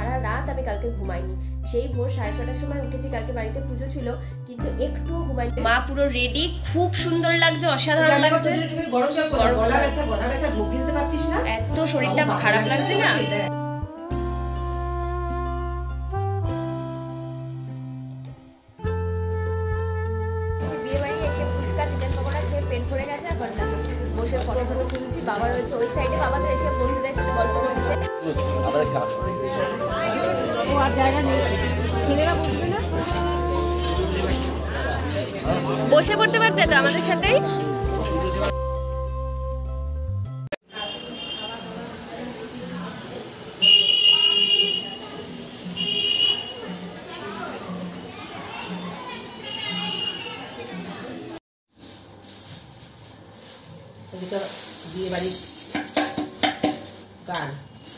সারা রাত আমি কালকে ঘুমাইনি। সেই ভোর 6:30টার সময় উঠেছি, কালকে বাড়িতে পুজো ছিল কিন্তু একটুও ঘুমাইনি। মা পুরো রেডি, খুব সুন্দর লাগছে, অসাধারণ লাগছে। এত শরীরটা খারাপ লাগছে না? বিয়ে বাড়ি এসে ফুচকা চিকেন পকোড়া খেয়ে পেট ভরে গেছে। এখন না বসে ফটো ফটো তুলছি, বাবা রয়েছে ওই সাইডে, বাবাদের এসে বন্ধুদের সাথে গল্প করছে। আর জায়গা নেই, ছেলেরা বসবে না, বসে পড়তে পারতে তো আমাদের সাথেই। বিয়ে বাড়ির গান।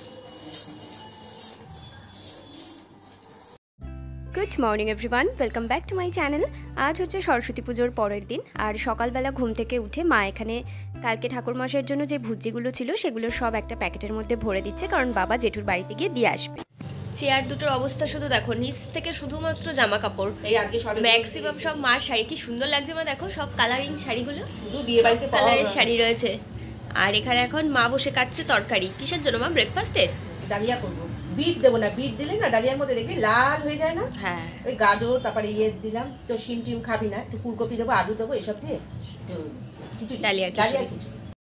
Good morning everyone, welcome back to my channel. আজ হচ্ছে সরস্বতী পুজোর পরের দিন, আর সকালবেলা ঘুম থেকে উঠে মা এখানে কালকে ঠাকুরমশাইয়ের জন্য যে ভুজিগুলো ছিল সেগুলো সব একটা প্যাকেটের মধ্যে ভরে দিচ্ছে, কারণ বাবা জেঠুর বাড়িতে গিয়ে দিয়ে আসবে। চেয়ার দুটোর অবস্থা শুধু দেখো, নিচ থেকে শুধুমাত্র জামা কাপড়, এই আজকে সব ম্যাক্সিমাম সব মার শাড়ি। কি সুন্দর লাগছে মা, দেখো সব কালারিং শাড়িগুলো, শুধু বিয়ে বাড়িতে কালারের শাড়ি রয়েছে। আর এখানে এখন মা বসে কাটছে তরকারি। কিসের জন্য মা? ব্রেকফাস্টের ডালিয়া করবো। বিট দেবো না, বিট দিলে না ডালিয়ার মধ্যে দেখবি লাল হয়ে যায় না? হ্যাঁ, ওই গাজর, তারপরে ইয়ে দিলাম, তো শিম টিম খাবি না, একটু ফুলকপি দেবো, আলু দেবো, এসব দিয়ে খিচুড়ি, ডালিয়ার খিচুড়ি।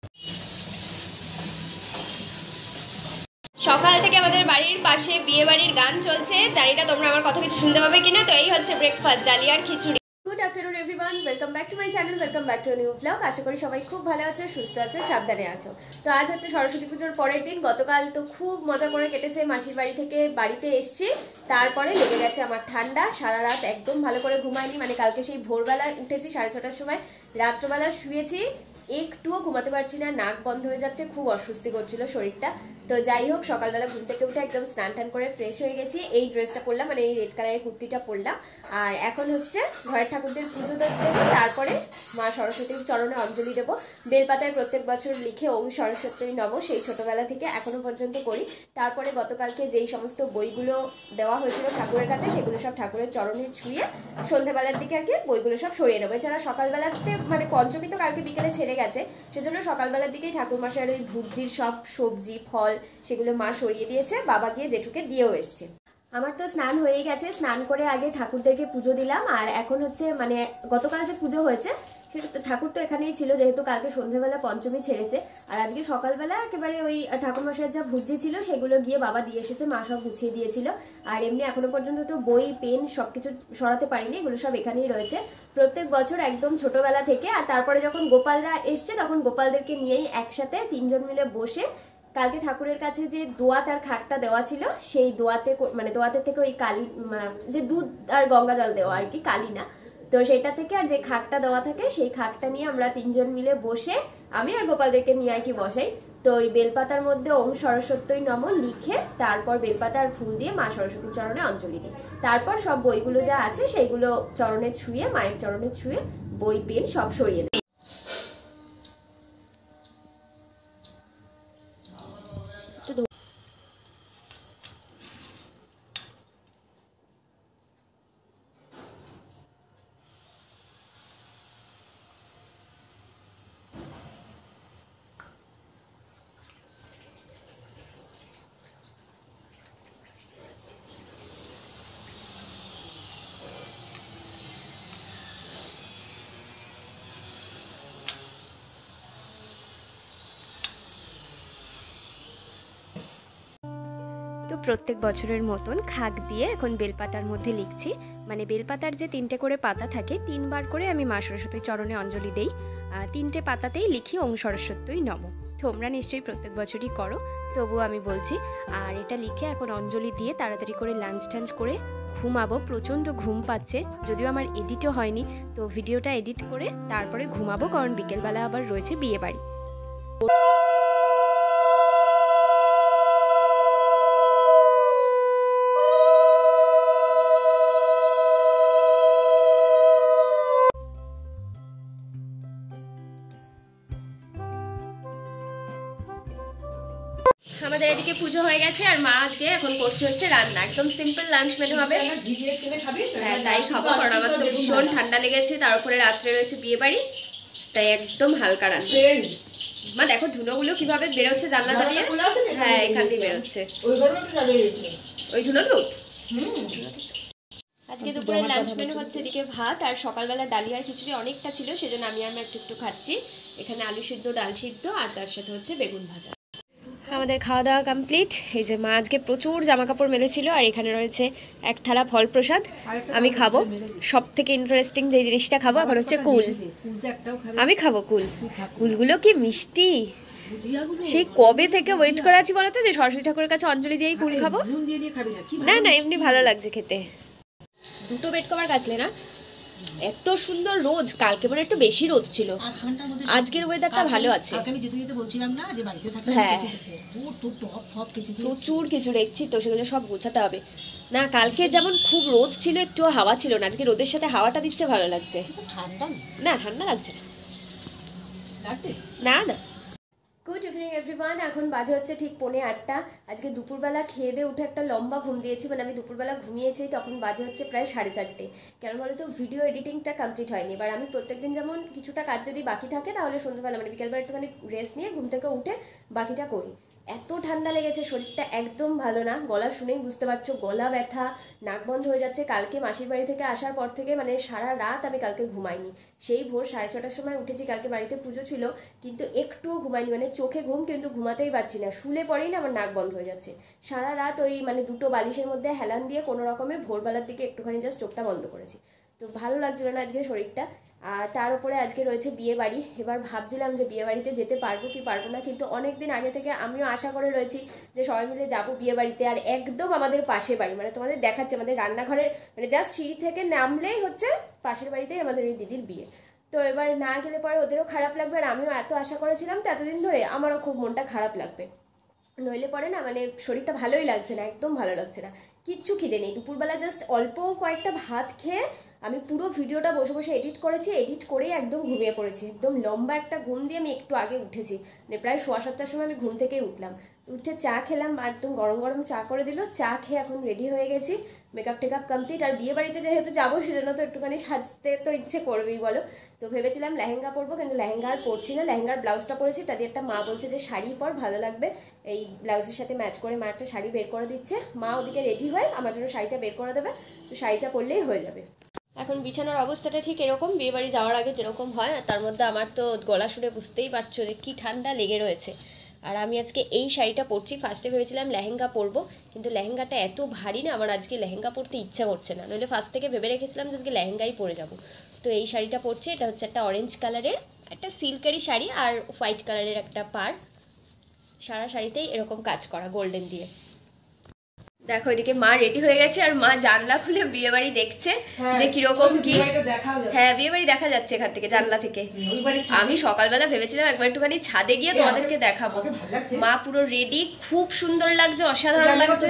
সকাল থেকে আমাদের বাড়ির পাশে বিয়ে বাড়ির গান চলছে, জানি না তোমরা আমার কথা কিছু শুনতে পাবে কিনা। তো এই হচ্ছে ব্রেকফাস্ট, ডালিয়ার খিচুড়ি। Good afternoon everyone, welcome back to my channel, welcome back to new blog. আশা করি সবাই খুব ভালো আছো, সুস্থ আছো, সাবধানে আছো। তো আজ হচ্ছে সরস্বতী পুজোর পরের দিন। গতকাল তো খুব মজা করে কেটেছে, মাসির বাড়ি থেকে বাড়িতে এসছি, তারপরে লেগে গেছে আমার ঠান্ডা। সারা রাত একদম ভালো করে ঘুমাইনি, মানে কালকে সেই ভোরবেলা উঠেছি 6:30টার সময়, রাত্রবেলা শুয়েছি, একটুও ঘুমাতে পারছি না, নাক বন্ধ হয়ে যাচ্ছে, খুব অস্বস্তি করছিল শরীরটা। তো যাই হোক, সকালবেলা ঘুম থেকে উঠে একদম স্নান টান করে ফ্রেশ হয়ে গেছি। এই ড্রেসটা পরলাম, মানে এই রেড কালারের কুর্তিটা পরলাম। আর এখন হচ্ছে ঘরের ঠাকুরদের পুজো দেবো, তারপরে মা সরস্বতীর চরণে অঞ্জলি দেবো। বেলপাতায় প্রত্যেক বছর লিখে ওম সরস্বতী নব, সেই ছোটবেলা থেকে এখনো পর্যন্ত করি। তারপরে গতকালকে যেই সমস্ত বইগুলো দেওয়া হয়েছিল ঠাকুরের কাছে, সেগুলো সব ঠাকুরের চরণে ছুঁয়ে সন্ধ্যাবেলার দিকে আর কি বইগুলো সব সরিয়ে নেবো। এছাড়া সকালবেলাতে, মানে পঞ্চমী তো কালকে বিকেলে ছেড়ে গেছে, সেজন্য সকালবেলার দিকেই ঠাকুরমশাইয়ের ওই ভুজির সব সবজি ফল সেগুলো মা সরিয়ে দিয়েছে, বাবা গিয়ে জেঠুকে দিয়েও এসছে। আমার তো স্নান হয়েই গেছে, স্নান করে আগে ঠাকুরদেরকে পুজো দিলাম। আর এখন হচ্ছে, মানে গতকাল যে পুজো হয়েছে সেটা তো ঠাকুর তো এখানেই ছিল, যেহেতু কালকে সন্ধ্যাবেলা পঞ্চমী ছেড়েছে। আর আজকে সকালবেলা একেবারে ওই ঠাকুরমশাইয়ের যা ভুজি ছিল সেগুলো গিয়ে বাবা দিয়ে এসেছে, মা সব গুছিয়ে দিয়েছিল। আর এমনি এখনো পর্যন্ত তো বই পেন সবকিছু সরাতে পারিনি, এগুলো সব এখানেই রয়েছে প্রত্যেক বছর একদম ছোটবেলা থেকে। আর তারপরে যখন গোপালরা এসছে, তখন গোপালদেরকে নিয়েই একসাথে তিনজন মিলে বসে কালকে ঠাকুরের কাছে যে দোয়াত আর খাকটা দেওয়া ছিল, সেই দোয়াতে, মানে দোয়াতে থেকে ওই কালি, যে দুধ আর গঙ্গা জল দেওয়া আর কি, কালি না, তো সেটা থেকে আর যে খাকটা দেওয়া থাকে সেই খাকটা নিয়ে আমরা তিনজন মিলে বসে, আমি আর গোপালদেরকে নিয়ে আর কি বসাই। তো ওই বেলপাতার মধ্যে ওম সরস্বতী নম লিখে, তারপর বেলপাতার ফুল দিয়ে মা সরস্বতীর চরণে অঞ্জলি দিই। তারপর সব বইগুলো যা আছে সেইগুলো চরণে ছুঁয়ে, মায়ের চরণে ছুঁয়ে বই পেন সব সরিয়ে দিই। তো প্রত্যেক বছরের মতন খাক দিয়ে এখন বেলপাতার মধ্যে লিখছি, মানে বেলপাতার যে 3টে করে পাতা থাকে, 3বার করে আমি মা সরস্বতীর চরণে অঞ্জলি দেই। 3টে পাতাতেই লিখি ওম সরস্বতী নম। তোমরা নিশ্চয়ই প্রত্যেক বছরই করো, তবুও আমি বলছি। আর এটা লিখে এখন অঞ্জলি দিয়ে তাড়াতাড়ি করে লাঞ্চ টাঞ্চ করে ঘুমাবো। প্রচণ্ড ঘুম পাচ্ছে, যদিও আমার এডিটও হয়নি, তো ভিডিওটা এডিট করে তারপরে ঘুমাবো, কারণ বিকেলবেলা আবার রয়েছে বিয়ে বাড়ি। আমাদের এদিকে পুজো হয়ে গেছে আর মা আজকে এখন করছে হচ্ছে রান্না, একদম সিম্পল লাঞ্চ মেনু হবে। হ্যাঁ তাই খাবো, কারণ আমার তো ভীষণ ঠান্ডা লেগেছে, তার উপরে রাত্রে রয়েছে বিয়ে বাড়ি, তাই একদম হালকা রান্না। মা দেখো ধুনোগুলো কিভাবে বেরোচ্ছে জানলাটা দিয়ে। হ্যাঁ এখান দিয়ে বেরোচ্ছে ওই ধুনো তো। আজকে দুপুরে লাঞ্চ মেনু হচ্ছে এদিকে ভাত, আর সকালবেলা ডালিয়ার খিচুড়ি অনেকটা ছিল, সেজন্য আমি একটু একটু খাচ্ছি। এখানে আলু সিদ্ধ, ডাল সিদ্ধ, আর তার সাথে হচ্ছে বেগুন ভাজা। আমাদের খাওয়া দাওয়া কমপ্লিট। এই যে মা আজকে প্রচুর জামা কাপড় মেলেছিল, আর এখানে রয়েছে এক থালা ফল প্রসাদ। আমি খাবো সব থেকে ইন্টারেস্টিং যে জিনিসটা খাবো এখন হচ্ছে কুল। আমি খাবো কুল। কুলগুলো কি মিষ্টি, সেই কবে থেকে ওয়েট করে আছি বলো তো, যে সরস্বতী ঠাকুরের কাছে অঞ্জলি দিয়েই কুল খাবো। না না এমনি ভালো লাগছে খেতে। দুটো বেড কভার কাচলে না, এত সুন্দর রোদ, কালকে মানে একটু বেশি রোদ ছিল, আজকের ওয়েদারটা ভালো আছে। আমি যেতে যেতে বলছিলাম না যে বাড়িতে থাকলে হ্যাঁ প্রচুর কিছু দেখছি তো, সেগুলো সব গোছাতে হবে। না কালকে যেমন খুব রোদ ছিল, একটু হাওয়া ছিল না, আজকে রোদের সাথে হাওয়াটা দিচ্ছে, ভালো লাগছে। ঠান্ডা না ঠান্ডা লাগছে না না। গুড ইভিনিং এভরিওয়ান, এখন বাজে হচ্ছে ঠিক 7:45। আজকে দুপুরবেলা খেয়ে দিয়ে উঠে একটা লম্বা ঘুম দিয়েছি, মানে আমি দুপুরবেলা ঘুমিয়েছি, তখন বাজে হচ্ছে প্রায় 4:30। কেন বলো তো, ভিডিও এডিটিংটা কমপ্লিট হয়নি। এবার আমি প্রত্যেকদিন যেমন কিছুটা কাজ যদি বাকি থাকে তাহলে সন্ধ্যাবেলা মানে বিকেলবেলা একটুখানি রেস্ট নিয়ে ঘুম থেকে উঠে বাকিটা করি। এত ঠান্ডা লেগেছে, শরীরটা একদম ভালো না, গলা শুনেই বুঝতে পারছো, গলা ব্যথা, নাক বন্ধ হয়ে যাচ্ছে। কালকে মাসির বাড়ি থেকে আসার পর থেকে মানে সারা রাত আমি কালকে ঘুমাইনি, সেই ভোর 6:30টার সময় উঠেছি। কালকে বাড়িতে পুজো ছিল কিন্তু একটুও ঘুমাইনি, মানে চোখে ঘুম কিন্তু ঘুমাতেই পারছি না, শুলে পরেই না আমার নাক বন্ধ হয়ে যাচ্ছে। সারা রাত ওই মানে দুটো বালিশের মধ্যে হেলান দিয়ে কোনো রকমে ভোরবেলার দিকে একটুখানি জাস্ট চোখটা বন্ধ করেছি। তো ভালো লাগছিল না আজকে শরীরটা। আর তার উপরে আজকে রয়েছে বিয়ে বাড়ি। এবার ভাবছিলাম যে বিয়ে বাড়িতে যেতে পারবো কি পারবো না, কিন্তু অনেক দিন আগে থেকে আমিও আশা করে রয়েছি যে সবাই মিলে যাবো বিয়ে বাড়িতে। আর একদম আমাদের পাশের বাড়ি, মানে তোমাদের দেখাচ্ছে আমাদের রান্নাঘরের মানে জাস্ট সিঁড়ি থেকে নামলেই হচ্ছে পাশের বাড়িতেই আমাদের এই দিদির বিয়ে। তো এবার না গেলে পরে ওদেরও খারাপ লাগবে, আর আমিও এত আশা করেছিলাম তো এতদিন ধরে, আমারও খুব মনটা খারাপ লাগবে। নইলে পরে না মানে শরীরটা ভালোই লাগছে না, একদম ভালো লাগছে না, কিচ্ছু খিদে নেই। দুপুরবেলা জাস্ট অল্প কয়েকটা ভাত খেয়ে আমি পুরো ভিডিওটা বসে বসে এডিট করেছি, এডিট করেই একদম ঘুমিয়ে পড়েছি। একদম লম্বা একটা ঘুম দিয়ে আমি একটু আগে উঠেছি, মানে প্রায় 7:15টার সময় আমি ঘুম থেকেই উঠলাম। উঠে চা খেলাম, একদম গরম গরম চা করে দিল, চা খেয়ে এখন রেডি হয়ে গেছি, মেকআপ টেকআপ কমপ্লিট। আর বিয়ে বাড়িতে যেহেতু যাবো সেজন্য তো একটুখানি সাজতে তো ইচ্ছে করবেই বলো। তো ভেবেছিলাম লেহেঙ্গা পরবো, কিন্তু লেহেঙ্গা আর পরছি না, লেহেঙ্গার ব্লাউজটা পরেছি। তাদের একটা মা বলছে যে শাড়ি পর ভালো লাগবে, এই ব্লাউজের সাথে ম্যাচ করে মা একটা শাড়ি বের করে দিচ্ছে। মা ওদিকে রেডি হয় আমার জন্য শাড়িটা বের করে দেবে, তো শাড়িটা পরলেই হয়ে যাবে। এখন বিছানার অবস্থাটা ঠিক এরকম, বিয়ে বাড়ি যাওয়ার আগে যেরকম হয়, তার মধ্যে আমার তো গলা শুনে বুঝতেই পারছো যে কী ঠান্ডা লেগে রয়েছে। আর আমি আজকে এই শাড়িটা পরছি, ফার্স্টে ভেবেছিলাম লেহেঙ্গা পরবো, কিন্তু লেহেঙ্গাটা এত ভারী না, আমার আজকে লেহেঙ্গা পরতে ইচ্ছা করছে না। নইলে ফার্স্ট থেকে ভেবে রেখেছিলাম যে আজকে লেহেঙ্গাই পরে যাব। তো এই শাড়িটা পরছি, এটা হচ্ছে একটা অরেঞ্জ কালারের একটা সিল্কারি শাড়ি, আর হোয়াইট কালারের একটা পাড়, সারা শাড়িতেই এরকম কাজ করা গোল্ডেন দিয়ে। দেখো এদিকে মা রেডি হয়ে গেছে, আর মা জানলা খুলে বিয়ে বাড়ি দেখছে যে কিরকম কি। হ্যাঁ বিয়ে বাড়ি দেখা যাচ্ছে এখান থেকে, জানলা থেকে। আমি সকালবেলা ভেবেছিলাম একবার একটুখানি ছাদে গিয়ে তোমাদেরকে দেখাবো। মা পুরো রেডি, খুব সুন্দর লাগছে, অসাধারণ লাগছে।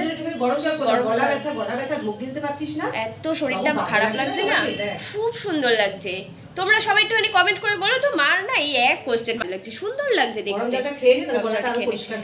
এত শরীরটা খারাপ লাগছে না, খুব সুন্দর লাগছে। তোমরা সবাই একটুখানি কমেন্ট করে বলো তো, মার না এই এক কোয়েশ্চেন লাগছে, সুন্দর লাগছে দেখতে।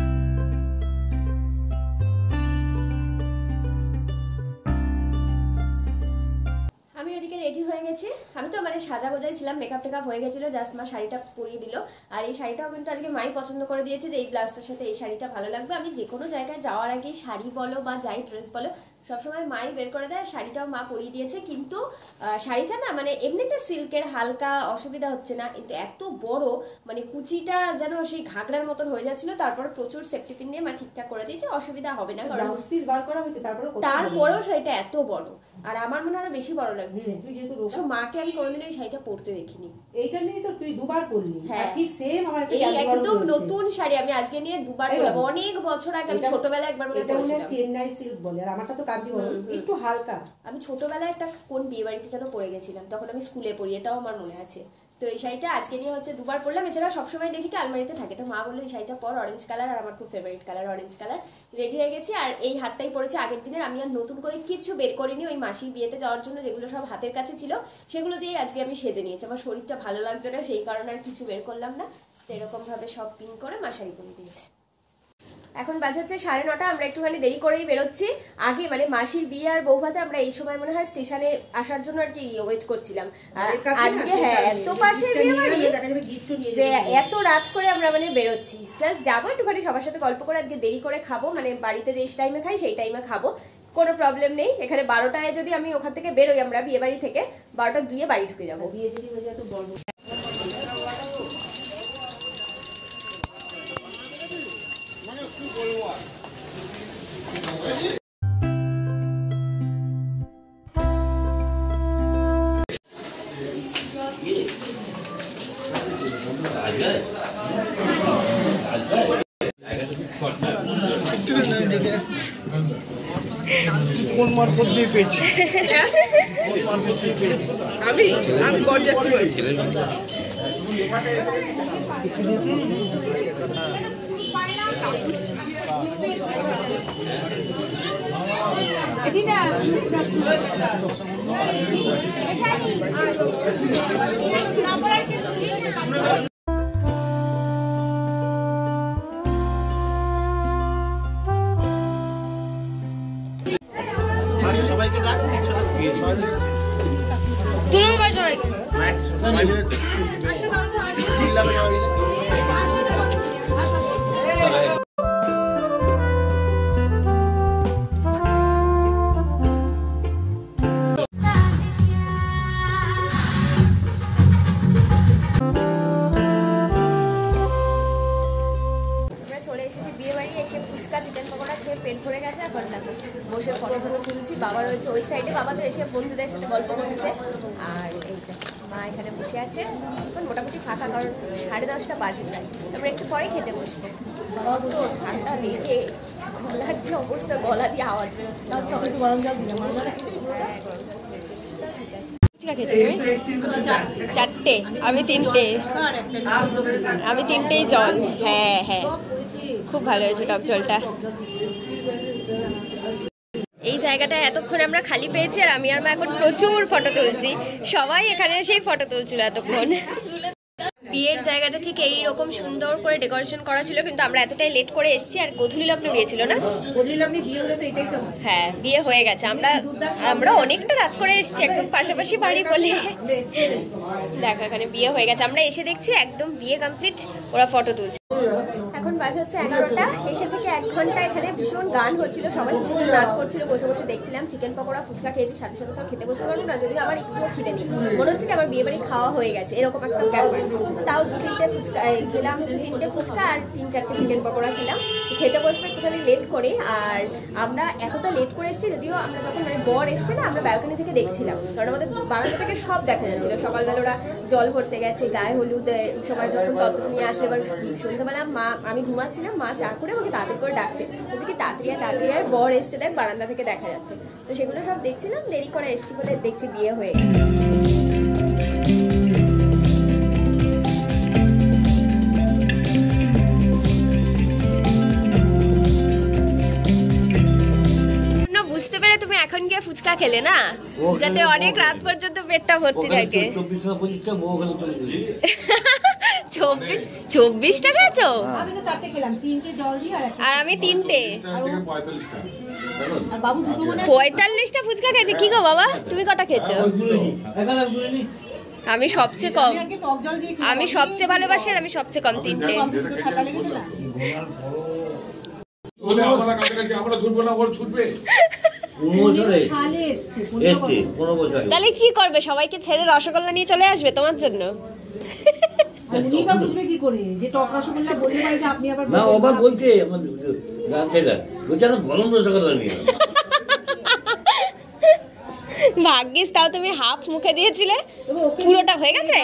আমি ওদিকে রেডি হয়ে গেছি, আমি তো মানে সাজা গোজাই ছিলাম, মেকআপ টেকআপ হয়ে গেছিলো, জাস্ট মা শাড়িটা পরিয়ে দিল। আর এই শাড়িটাও কিন্তু আজকে মাই পছন্দ করে দিয়েছে যে এই ব্লাউজটার সাথে এই শাড়িটা ভালো লাগবে। আমি যে কোনো জায়গায় যাওয়ার আগে শাড়ি বলো বা যাই ড্রেস বলো সবসময় মাই বের করে দেয়, শাড়িটাও মা পরিয়ে দিয়েছে। কিন্তু শাড়িটা না মানে এমনিতে সিল্কের, হালকা, অসুবিধা হচ্ছে না, কিন্তু এত বড় মানে কুচিটা যেন সেই ঘাগড়ার মতন হয়ে যাচ্ছিল। তারপর প্রচুর সেফটি পিন দিয়ে মা ঠিকঠাক করে দিয়েছে, অসুবিধা হবে না, কারণ তারপরেও শাড়িটা এত বড়, আর আমার মনে হয় বেশি বড় লাগছে। মাকে আমি কোনোদিন এই শাড়িটা পরতে দেখিনি। এইটা নিয়ে তো তুই দুবার পরলি। হ্যাঁ ঠিক সেম আমার একদম নতুন শাড়ি আমি আজকে নিয়ে দুবার পরলাম, অনেক বছর আগে। আমি ছোটবেলায় একবার মনে পরেছিলাম, চেন্নাই সিল্ক বলে, আর আমারটা তো কাঞ্জি বলে, একটু হালকা। আমি ছোটবেলায় একটা কোন বিয়ে বাড়িতে যেন পরে গেছিলাম, তখন আমি স্কুলে পড়ি, এটাও আমার মনে আছে। তো এই শাড়িটা আজকে নিয়ে হচ্ছে দুবার পরলাম, এছাড়া সবসময় দেখি কি আলমারিতে থাকে। তো মা বললো এই শাড়িটা পর, অরেঞ্জ কালার, আর আমার খুব favourite colour orange colour. Ready হয়ে গেছি, আর এই হাতটাই পরেছে আগের দিনের। আমি আর নতুন করে কিছু বের করিনি, ওই মাসির বিয়েতে যাওয়ার জন্য যেগুলো সব হাতের কাছে ছিল সেগুলো দিয়ে আজকে আমি সেজে নিয়েছি। আমার শরীরটা ভালো লাগছে না, সেই কারণে আর কিছু বের করলাম না। তো এরকম ভাবে সব পিন করে মা শাড়ি পরে দিয়েছে। এখন বাজে হচ্ছে 9:30। আমরা একটুখানি দেরি করেই বেরোচ্ছি। আগে মানে মাসির বিয়ে আর বৌভাতে আমরা এই সময় মনে হয় স্টেশনে আসার জন্য আর কি ওয়েট করছিলাম। আর আজকে হ্যাঁ এত পাশে বিয়ে বাড়ি যে এত রাত করে আমরা মানে বেরোচ্ছি, জাস্ট যাবো একটুখানি সবার সাথে গল্প করে, আজকে দেরি করে খাবো, মানে বাড়িতে যে টাইমে খাই সেই টাইমে খাবো, কোনো প্রবলেম নেই। এখানে 12টায় যদি আমি ওখান থেকে বেরোই, আমরা বিয়ে বাড়ি থেকে 12টার 2-এ বাড়ি ঢুকে যাবো। বিয়ে যদি হয়ে যায় তো বড় কোন মারফত দিয়ে পেয়েছি আমি সবাইকে ডাকি চলে এসেছি বিয়ে বাড়ি। এসে ফুচকা চিকেন পকোড়া খেয়ে পেট ভরে গেছে। এখন দেখো বসে ফটো ফটো তুলছি। বাবা রয়েছে ওই সাইডে, বাবা তো এসে বন্ধুদের সাথে গল্প করছে। আর এই যে মা এখানে বসে আছে। এখন মোটামুটি ফাঁকা, কারণ 10:30 বাজে প্রায়। তারপরে একটু পরে খেতে বসবো। বাবা তো ঠান্ডা লেগে গলার যে অবস্থা, গলা দিয়ে আওয়াজ বেরোচ্ছে। একটু গরম জল দিলাম। হ্যাঁ গরম জল চারটে, আমি তিনটে, আমি তিনটেই জল। হ্যাঁ হ্যাঁ খুব ভালো হয়েছে টক জলটা। এই জায়গাটা এতক্ষণ আমরা খালি পেয়েছি, আর আমি আর মা এখন প্রচুর ফটো তুলছি। সবাই এখানে এসেই ফটো তুলছিল এতক্ষণ। বিয়ের জায়গাটা ঠিক এইরকম সুন্দর করে ডেকোরেশন করা ছিল, কিন্তু আমরা এতটাই লেট করে এসেছি। আর গোধূলি লগ্নে বিয়ে ছিল না? হ্যাঁ বিয়ে হয়ে গেছে। আমরা অনেকটা রাত করে এসেছি, একদম পাশাপাশি বাড়ি বলে। দেখো এখানে বিয়ে হয়ে গেছে। আমরা এসে দেখছি একদম বিয়ে কমপ্লিট, ওরা ফটো তুলছে। এখন বাজে হচ্ছে 11টা। এসে থেকে 1 ঘন্টা এখানে ভীষণ গান হচ্ছিল, সবাই ভীষণ নাচ করছিল, বসে বসে দেখছিলাম। চিকেন পকোড়া ফুচকা খেয়েছি, সাথে সাথে তো খেতে বসতে পারবো না, যদিও আমার একটুও খিদে নেই। মনে হচ্ছে কি আমার বিয়ে বাড়ি খাওয়া হয়ে গেছে, এরকম একটা ব্যাপার। তাও 2-3টে ফুচকা খেলাম, হচ্ছে 3টে ফুচকা আর 3-4টে চিকেন পকোড়া খেলাম। খেতে বসবো একটুখানি লেট করে। আর আমরা এতটা লেট করে এসেছি, যদিও আমরা যখন মানে বর এসছে না, আমরা ব্যালকনি থেকে দেখছিলাম, কারণ আমাদের বারান্দা থেকে সব দেখা যাচ্ছিল। সকালবেলা ওরা জল ভরতে গেছে, গায়ে হলুদের সময় যখন তত্ত্ব নিয়ে আসলে, এবার সন্ধ্যাবেলা মা, আমি ঘুমাচ্ছিলাম, মা চা করে আমাকে তাড়াতাড়ি করে ডাকছে, বলছে কি তাড়াতাড়ি আর বর এসছে, দেখ বারান্দা থেকে দেখা যাচ্ছে। তো সেগুলো সব দেখছিলাম, দেরি করে এসছি বলে দেখছি বিয়ে হয়ে গেছে। বুঝতে পেরে তুমি এখন গিয়ে ফুচকা খেলে না, যাতে অনেক রাত পর্যন্ত পেটটা ভর্তি থাকে। 24টা খেয়েছো? আমি তো 4টে খেলাম, 3টে জল দিয়ে আর আমি 3টে। আর বাবু দুটো মনে 45টা ফুচকা খেয়েছে। কি গো বাবা, তুমি কটা খেয়েছো? আমি সবচেয়ে কম। আজকে টক জল দিয়ে আমি সবচেয়ে ভালোবাসি, আর আমি সবচেয়ে কম 3টে। ঠান্ডা লেগেছে না? আমরা ছুটবো না, ওর ছুটবে। তাহলে কি করবে? সবাইকে ছেড়ে রসগোল্লা নিয়ে চলে আসবে তোমার জন্য? ভাগ্যিস তাও তুমি হাফ মুখে দিয়েছিলে, পুরোটা হয়ে গেছে।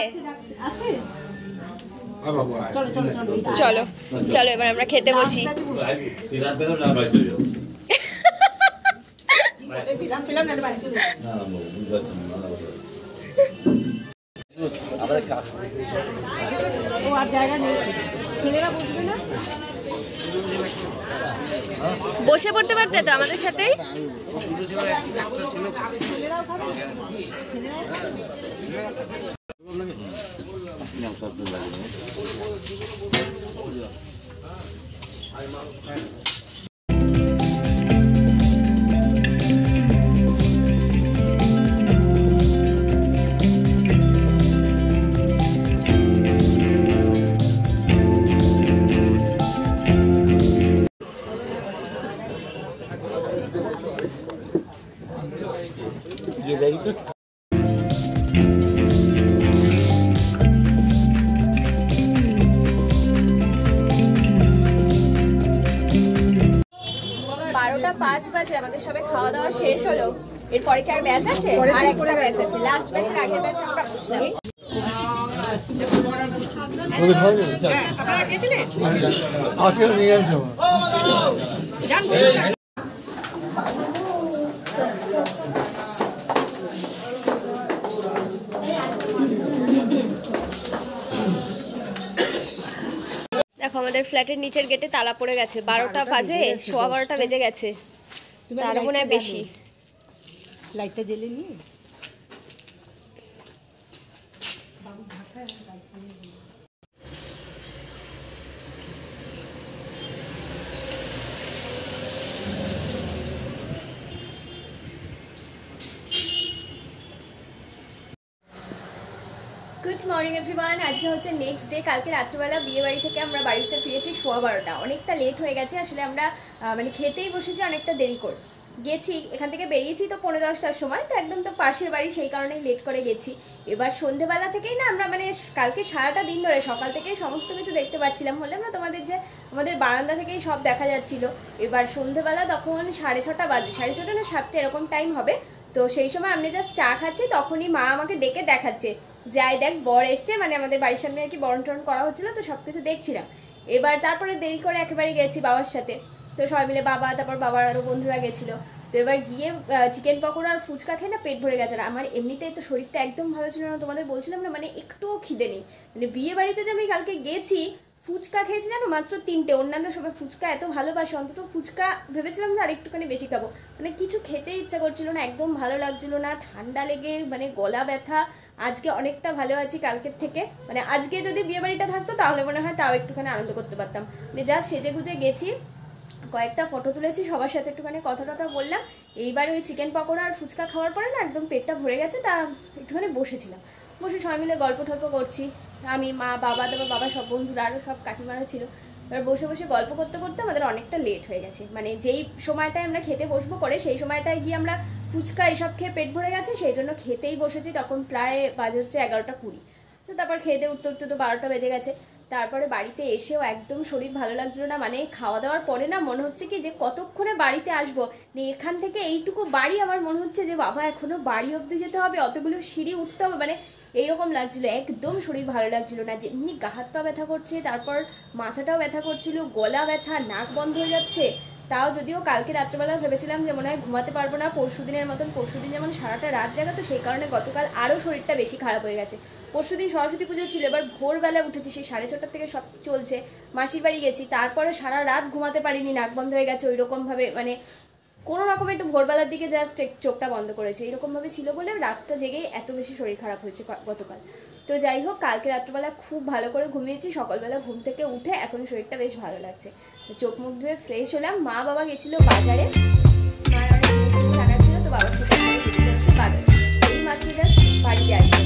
চলো চলো এবার আমরা খেতে বসি। বসে পড়তে পারতে তো আমাদের সাথেই। বাজে আমাদের সবাই খাওয়া দাওয়া শেষ হলো। এরপরে কি আর ব্যাচ আছে? আর একটা ব্যাচ আছে, লাস্ট ব্যাচের আগের ব্যাচে আমরা বসলাম। আজকে নিয়ে আসবো। দেখো আমাদের ফ্ল্যাটের নিচের গেটে তালা পড়ে গেছে, 12টা বাজে, 12:15 বেজে গেছে, তারও মনে হয় বেশি। লাইটটা জ্বেলে নিয়ে গুড মর্নিং এভরিওয়ান। আজকে হচ্ছে নেক্সট ডে। কালকে রাত্রিবেলা বিয়ে বাড়ি থেকে আমরা বাড়িতে ফিরেছি 12:15, অনেকটা লেট হয়ে গেছে। আসলে আমরা মানে খেতেই বসেছি অনেকটা দেরি করে গেছি, এখান থেকে বেরিয়েছি তো 9:10টার সময়, তো একদম তো পাশের বাড়ি, সেই কারণেই লেট করে গেছি। এবার সন্ধেবেলা থেকেই না আমরা মানে কালকে সারাটা দিন ধরে সকাল থেকেই সমস্ত কিছু দেখতে পাচ্ছিলাম, বললাম না তোমাদের যে আমাদের বারান্দা থেকেই সব দেখা যাচ্ছিল। এবার সন্ধেবেলা তখন 6:30 বাজে, 6:30 না 7টা এরকম টাইম হবে। তো সেই সময় আমি জাস্ট চা খাচ্ছি, তখনই মা আমাকে ডেকে দেখাচ্ছে, যাই দেখ বর এসছে, মানে আমাদের বাড়ির সামনে আর কি বরণ টরণ করা হচ্ছিল, তো সবকিছু দেখছিলাম। এবার তারপরে দেরি করে একেবারে গেছি বাবার সাথে, তো সবাই মিলে বাবা, তারপর বাবার আরো বন্ধুরা গেছিল। তো এবার গিয়ে চিকেন পকোড়া আর ফুচকা খেয়ে না পেট ভরে গেছে। আর আমার এমনিতেই তো শরীরটা একদম ভালো ছিল না, তোমাদের বলছিলাম না, মানে একটুও খিদে নেই। মানে বিয়ে বাড়িতে যে আমি কালকে গেছি, ফুচকা খেয়েছি জানো মাত্র 3টে, অন্যান্য সবাই ফুচকা এত ভালোবাসে, অন্তত ফুচকা ভেবেছিলাম যে আরেকটুখানি বেশি খাবো, মানে কিছু খেতে ইচ্ছা করছিল না, একদম ভালো লাগছিল না, ঠান্ডা লেগে মানে গলা ব্যথা। আজকে অনেকটা ভালো আছি কালকের থেকে, মানে আজকে যদি বিয়ে বাড়িটা থাকতো তাহলে মনে হয় তাও একটুখানি আনন্দ করতে পারতাম। মানে জাস্ট সেজে গুজে গেছি, কয়েকটা ফটো তুলেছি, সবার সাথে একটুখানি কথা টথা বললাম। এইবার ওই চিকেন পকোড়া আর ফুচকা খাওয়ার পরে না একদম পেটটা ভরে গেছে, তা একটুখানি বসেছিলাম, বসে সবাই মিলে গল্প টল্প করছি, আমি, মা, বাবা, তারপর বাবা সব বন্ধুরা আরও সব কাকিমারা ছিল। এবার বসে বসে গল্প করতে করতে আমাদের অনেকটা লেট হয়ে গেছে, মানে যেই সময়টায় আমরা খেতে বসবো করে সেই সময়টায় গিয়ে আমরা ফুচকা এসব খেয়ে পেট ভরে গেছে, সেই জন্য খেতেই বসেছি। তখন প্রায় বাজে হচ্ছে 11:20, তো তারপর খেতে উঠতে উঠতে তো 12টা বেজে গেছে। তারপরে বাড়িতে এসেও একদম শরীর ভালো লাগছিল না, মানে খাওয়া দাওয়ার পরে না মনে হচ্ছে কি যে কতক্ষণে বাড়িতে আসবো, এখান থেকে এইটুকু বাড়ি আমার মনে হচ্ছে যে বাবা এখনো বাড়ি অবধি যেতে হবে, অতগুলো সিঁড়ি উঠতে হবে, মানে এইরকম লাগছিল, একদম শরীর ভালো লাগছিল না। যেমনি গা হাত পা ব্যথা করছে, তারপর মাথাটাও ব্যথা করছিল, গলা ব্যথা, নাক বন্ধ হয়ে যাচ্ছে। তাও যদিও কালকে রাত্রেবেলা ভেবেছিলাম যে মনে হয় ঘুমাতে পারবো না পরশুদিনের মতন, পরশুদিন যেমন সারাটা রাত জাগা, তো সেই কারণে গতকাল আরও শরীরটা বেশি খারাপ হয়ে গেছে। পরশুদিন সরস্বতী পুজো ছিল, এবার ভোরবেলা উঠেছি, সেই 6:30 থেকে সব চলছে, মাসির বাড়ি গেছি, তারপরে সারা রাত ঘুমাতে পারিনি, নাক বন্ধ হয়ে গেছে ওইরকমভাবে, মানে কোনো রকম একটু ভোরবেলার দিকে জাস্ট চোখটা বন্ধ করেছে, এরকমভাবে ছিল বলে রাতটা জেগেই এত বেশি শরীর খারাপ হয়েছে গতকাল। তো যাই হোক, কালকে রাত্রবেলা খুব ভালো করে ঘুমিয়েছি, সকালবেলা ঘুম থেকে উঠে এখন শরীরটা বেশ ভালো লাগছে। চোখ মুখ ধুয়ে ফ্রেশ হলাম। মা বাবা গেছিলো বাজারে, মায়ের অনেক জিনিস জানা ছিল, তো বাবার সাথে গেছিলো হচ্ছে বাজারে, এই মাত্র জাস্ট বাড়িতে আসি।